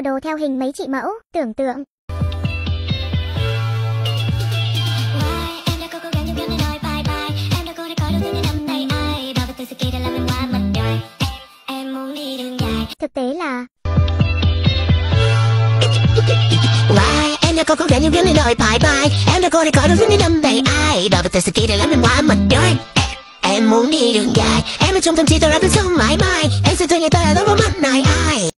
Đồ theo hình mấy chị mẫu, tưởng tượng. Thực tế là em đã có gắng những cái lời bye bye. Em đã có để có được những năm đầy ai. Đợi tới sự kia để làm mình qua mặt trời. Em muốn đi đường dài. Em ở trong tâm trí tôi đã biết sống mãi mãi. Em sẽ thuê người ta ở đó có mắt này ai.